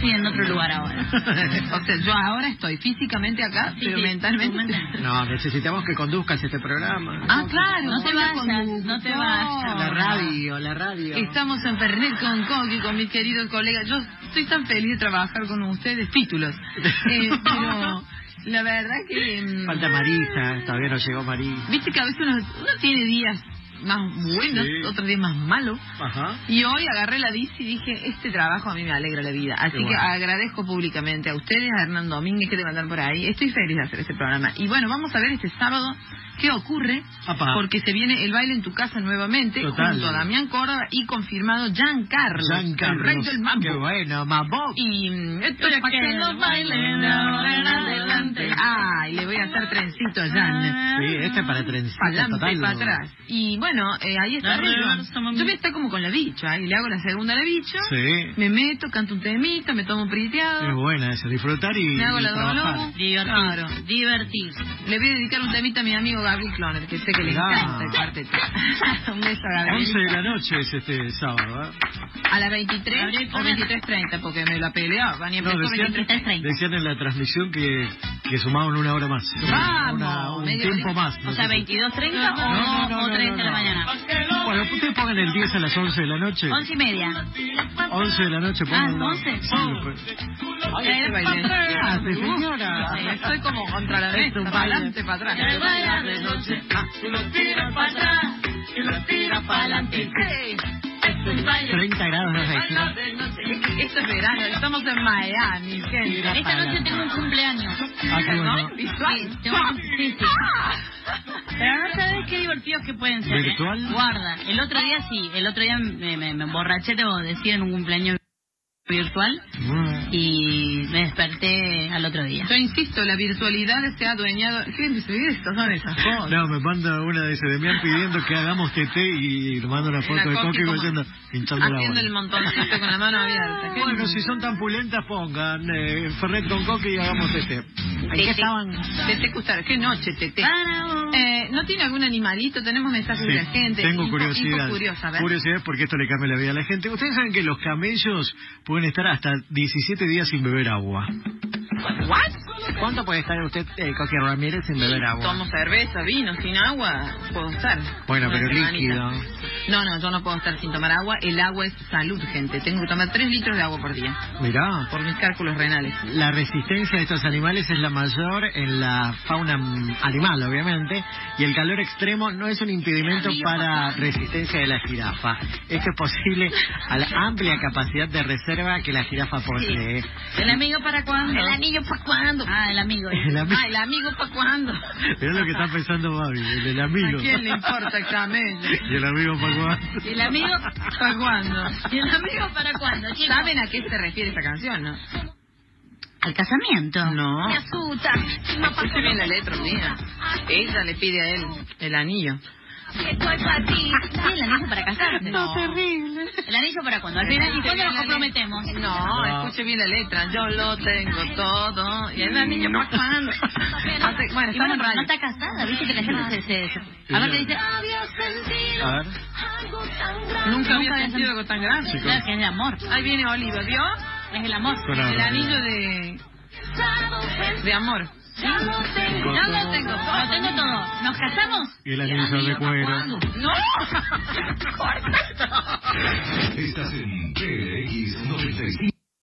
estoy en otro lugar ahora. O sea, yo ahora estoy físicamente acá, pero mentalmente... No, necesitamos que conduzcas este programa. Ah, claro. No te vayas, no te vayas. La radio. Estamos en Fernet con Coqui, con mis queridos colegas. Yo estoy tan feliz de trabajar con ustedes. Títulos. Pero la verdad que... Falta Marisa, todavía no llegó Marisa. Viste que a veces uno tiene días más buenos, Sí. otros días más malos. Ajá. Y hoy agarré la bici y dije, este trabajo a mí me alegra la vida. Así Qué que bueno. agradezco públicamente a ustedes, a Hernán Domínguez que te mandan por ahí. Estoy feliz de hacer este programa. Y bueno, vamos a ver este sábado qué ocurre, Apá. porque se viene el baile en tu casa nuevamente, Total. junto a Damián Córdoba y confirmado Giancarlo, el rey del mambo. Qué bueno, mambo. Y esto es para que nos bailen ahora en adelante. Ah, y le voy a hacer trencito a Jan. Sí, este es para trencito Pa'lante total. y para atrás. Y bueno, ahí está. Yo voy a estar como con la bicha, y le hago la segunda a la bicha. Sí. Me meto, canto un temita, me tomo un priteado. Es buena esa, disfrutar y Me hago la trabajar. doble. Divertirse. Le voy a dedicar un temita a mi amigo Gabriel Cloner, que sé que le Mirá. encanta el cuarteto. Un beso a Gabriel. 11 de la noche es este sábado, ¿eh? A las 23 Gabriel o Cloner. 23:30, porque me la peleaba. Ni No, empezó decían, 23:30. decían en la transmisión que sumaban una hora más. Vamos, un media tiempo horita. más. O sea, 22:30 No, o 3 de la mañana. Bueno, ustedes pongan el 10 a las 11 de la noche. 11:30. 11 de la noche pongan. 11. Sí, pues. Ay, este baile. ¿Qué hace, señora? Sí, estoy como contra la mesa, para adelante, para atrás. Que vaya de noche, tú lo tiras para atrás y lo tiras para adelante. Hey. Es un baile. 30 grados de Baila de noche. Esto es verano, estamos en Miami, gente. Esta noche tengo un cumpleaños. Ah, qué bueno. ¿No? Visual. Sí. Pero no sabes qué divertidos que pueden ser. ¿Virtual? Guarda, el otro día sí, el otro día me emborraché, te decía, en un cumpleaños virtual y me desperté al otro día. Yo insisto, la virtualidad se ha adueñado. ¿Qué estas son esas cosas? No, me manda una de Demián pidiendo que hagamos TT y le mando una foto de Coqui diciendo, hinchando la haciendo bola. el montoncito con la mano abierta. ¿Qué? Bueno, si son tan pulentas, pongan Fernet con Coqui y hagamos TT. ¿En qué estaban? Tete Custar, qué noche, Tete. Para vos. ¿No tiene algún animalito? Tenemos mensajes de la gente. Tengo Info curiosidad. curiosa, a ver. Curiosidad porque esto le cambia la vida a la gente. Ustedes saben que los camellos pueden estar hasta 17 días sin beber agua. ¿What? ¿Cuánto puede estar usted, Coqui Ramírez, sin beber agua? Tomo cerveza, vino, sin agua, puedo estar. Bueno, Una pero semanita. líquido. No, yo no puedo estar sin tomar agua. El agua es salud, gente. Tengo que tomar 3 litros de agua por día, Mirá. por mis cálculos renales. La resistencia de estos animales es la mayor en la fauna animal, obviamente, y el calor extremo no es un impedimento para resistencia de la jirafa. Esto es posible a la amplia capacidad de reserva que la jirafa posee. ¿El amigo para cuándo? ¿El anillo para cuándo? Ah, el amigo. El amigo. Ah, ¿el amigo para cuándo? Es lo que está pensando Babi, el amigo. ¿A quién le importa el camello? Y el amigo para cuándo. ¿Y el amigo? ¿Para cuándo? ¿Y el amigo para cuándo, chicos? ¿Saben a qué se refiere esta canción, no? Al casamiento. No. Me asusta. Escuché bien la letra un día. Ella le pide a él el anillo. Estoy para ti. Sí, el anillo para casarse. No, terrible. ¿El anillo para cuándo? Al final, ¿y cuándo nos comprometemos? No, escuche bien la letra. Yo lo tengo todo. Y el anillo para cuándo. Bueno, Y estamos bueno, en pero no radio. está casada, viste que la gente se... Aparte dice, había sentido A ver. algo tan grande. Nunca había sentido algo tan grande. Claro, que es el amor. Ahí viene Oliva, ¿vio? Es el amor. Con El la- anillo de amor. Ya lo tengo. Ya lo tengo. Lo tengo todo. ¿Nos casamos? Y el anillo de cuero. ¡No! ¡Corta! Estás en TX 95.